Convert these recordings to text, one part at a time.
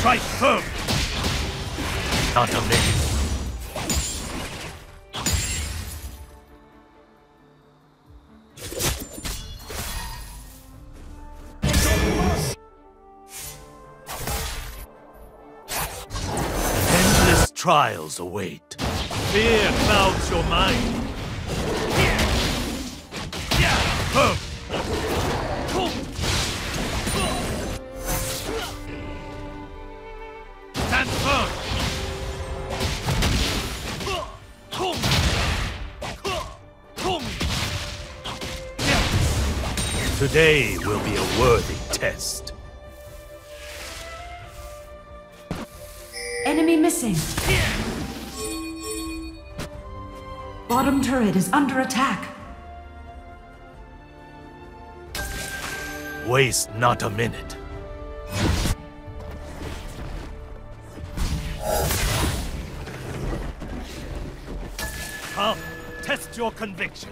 Strike firm! Not a minute. Endless trials await. Fear clouds your mind. Firm! Stand firm! Today will be a worthy test. Enemy missing. Bottom turret is under attack. Waste not a minute. Come, test your convictions.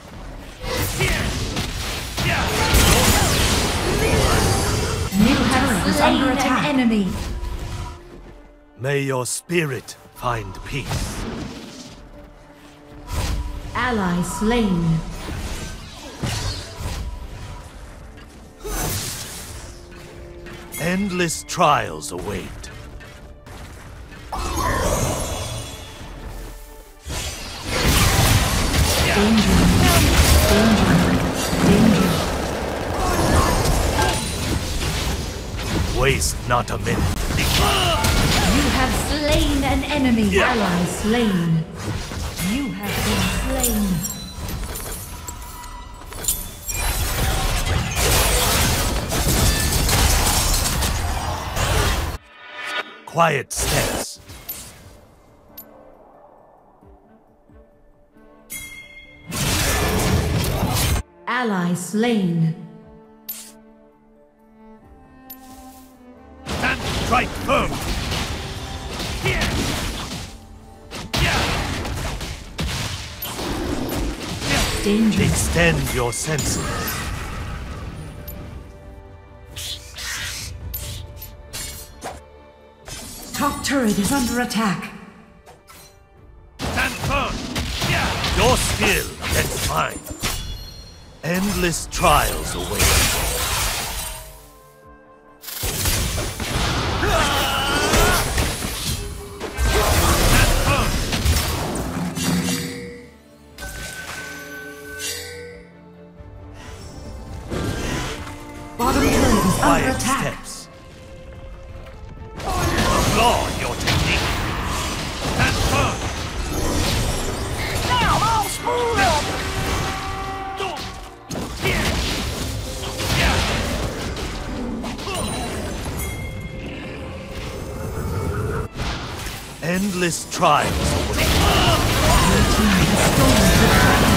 Middle turret is under attack. An enemy. May your spirit find peace. Ally slain. Endless trials await. Danger. Waste not a minute. You have slain an enemy. Ally slain. You have been slain. Quiet steps. Ally slain. Stand strike firm. Danger. Extend your senses. Top turret is under attack. Stand firm. Your skill against mine. Endless trials await. Bottom turret is under Quiet attack. steps. Applaud your technique. Stand firm. Now I'll spool up. Endless trials await. Your team has stolen the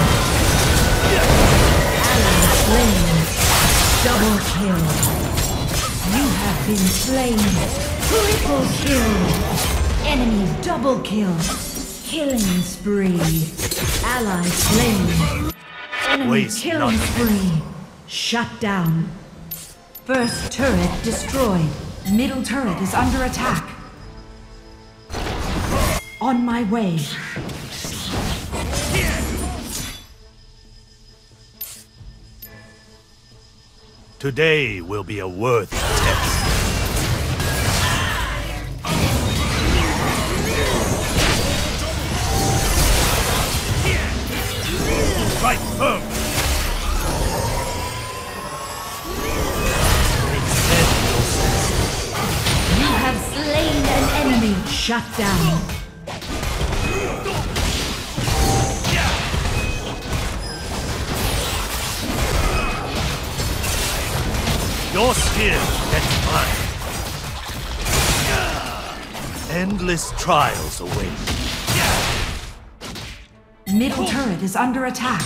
dragon. Ally slain. Double kill. You have been slain. Triple kill. Enemy double kill. Killing spree. Ally slain. Enemy Waste killing not. spree. Shut down. First turret destroyed. Middle turret is under attack. On my way. Today will be a worthy test. Right firm. Extend your senses. You have slain an enemy. Shut down. Your skill gets mine. Endless trials await. Middle turret is under attack.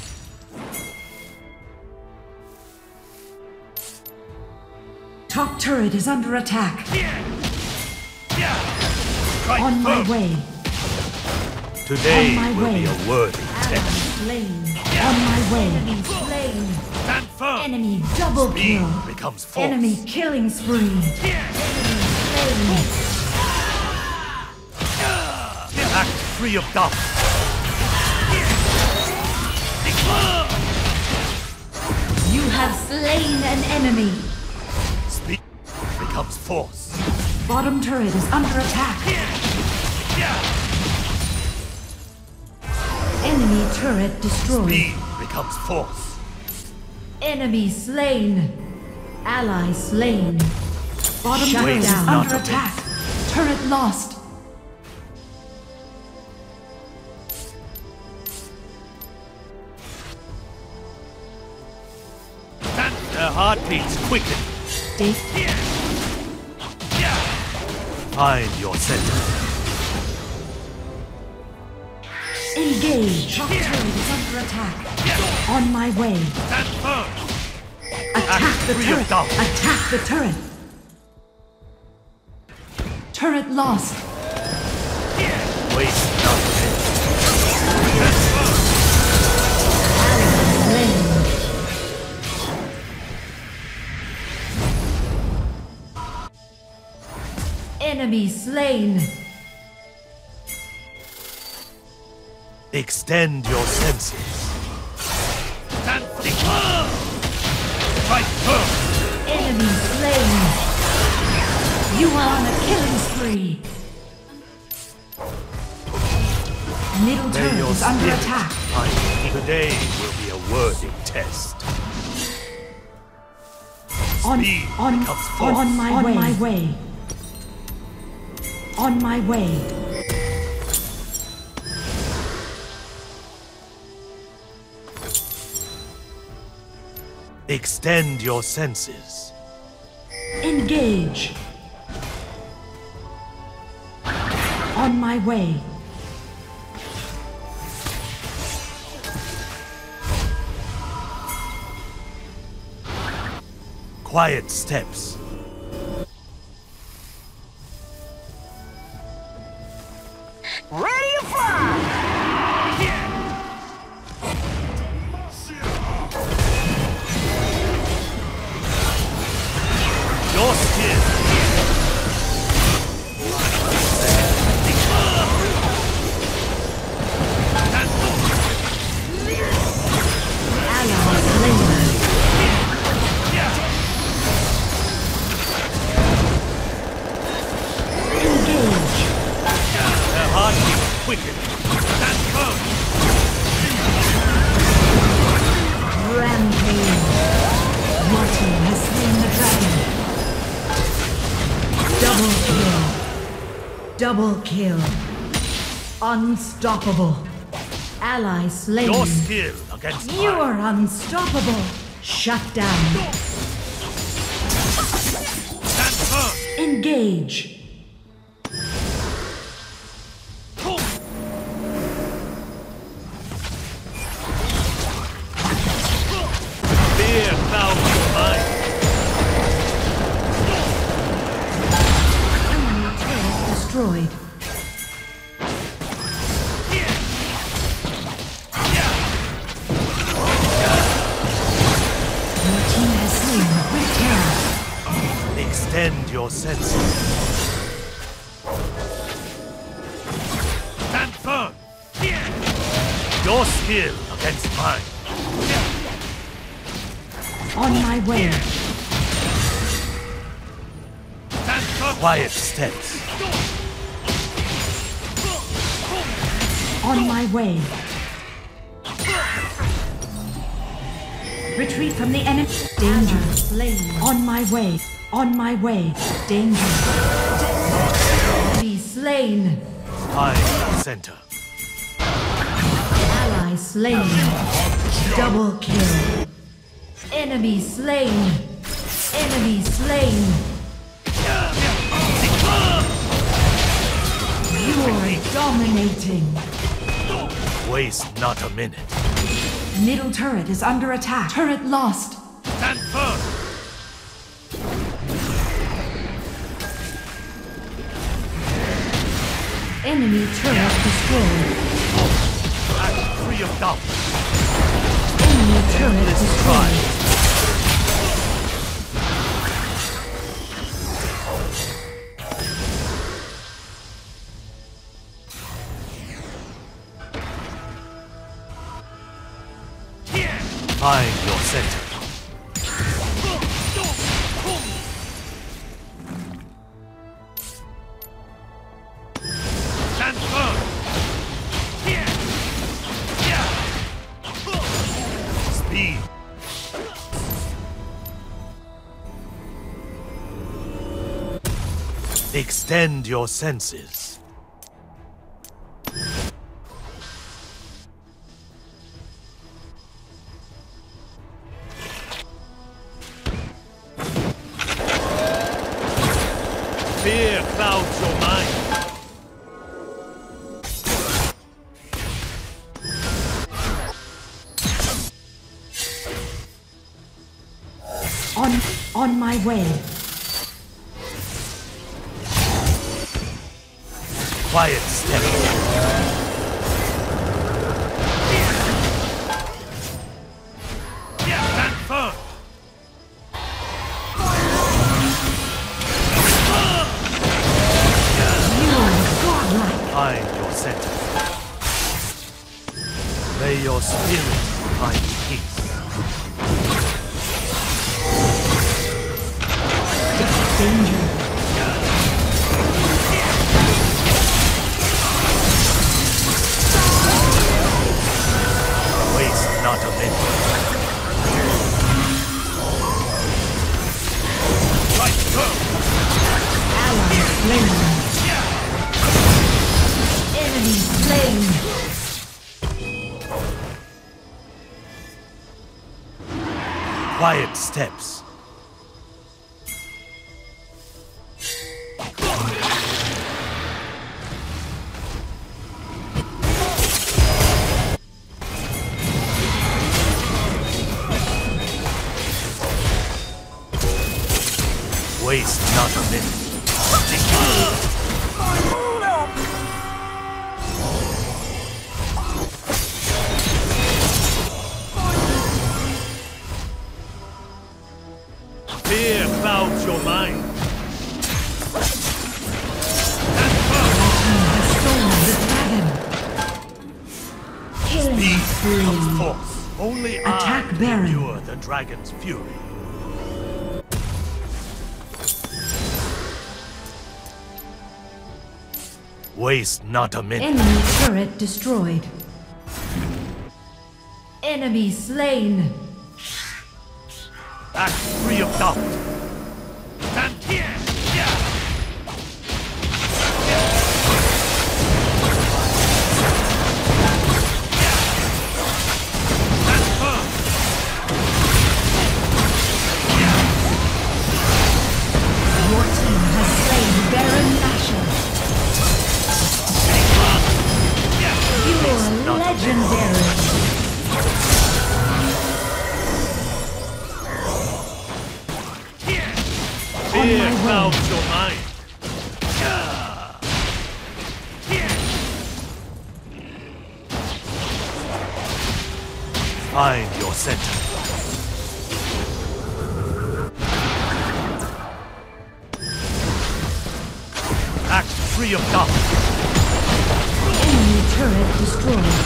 Top turret is under attack. Strike On my firm. way. Today On my will way. be a worthy Ally test. slain. On my way. Enemy slain. Stand firm. Enemy double Speed kill. becomes force. Enemy killing spree. Enemy slain. Act free of doubt. You have slain an enemy. Speed becomes force. Bottom turret is under attack. Enemy turret destroyed. Speed becomes force. Enemy slain. Ally slain. Bottom Shut turret is down. under Not a attack. Turret lost. Their heartbeats quicken. Find your center. Engage. Top turret is under attack. On my way. Stand firm. Attack the free of turret. doubt. Attack the turret. Turret lost. Waste nothing. Slain. Enemy slain. Extend your senses. Stand firm. Fight firm. Enemy slain. You are on a killing spree. Middle May turret your is under spirit attack. find today will be a worthy test. Speed becomes force. on my way. On my way. Extend your senses. Engage. On my way. Quiet steps. Ready to fly! Your skin. Ally slain. Engage. Their heartbeats quicken. Stand firm. Rampage. Your team has slain the dragon. Double kill. Double kill. Unstoppable. Ally slain. Your skill against You mine. are unstoppable. Shut down. Stand firm. Engage. Fear clouds your mind. Enemy turret destroyed. Your team has slain the Great Terror. Extend your senses. Stand firm. Your skill against mine. On my way. Stand firm. Quiet steps. On my way. Retreat from the enemy. Danger. Slain. On my way. On my way. Danger. Be slain. Find your center. Ally slain. Double kill. Enemy slain. Enemy slain. You are dominating. Waste not a minute. Middle turret is under attack. Turret lost. Stand firm. Enemy turret destroyed. Act free of doubt. Enemy turret Endless destroyed. strife. Find your center. Stand firm. Speed. Extend your senses. Fear clouds your mind. On my way. Quiet step. Stand firm. You are godlike. Find your center. May your spirit find peace. Danger. Waste not a minute. Right, go! Ally slain. Enemy slain. Quiet steps. Waste not a minute. Fear clouds your mind. Stand firm. Stolen the dragon. Killing Speed spree. of force. Only Attack I Baron. endure the dragon's fury. Waste not a minute. Enemy turret destroyed. Enemy slain. Act free of doubt. Stand here. Stand firm. Your team has slain Baron Nashor. You are legendary. Fear clouds your mind. Find your center. Act free of doubt. Enemy turret destroyed.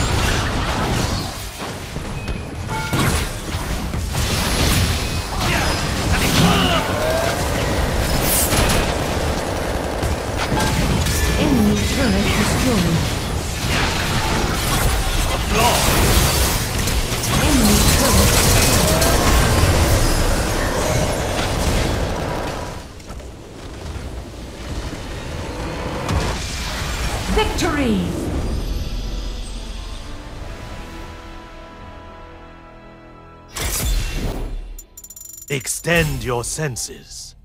Enemy turret destroyed. Enemy turret. Victory! Extend your senses.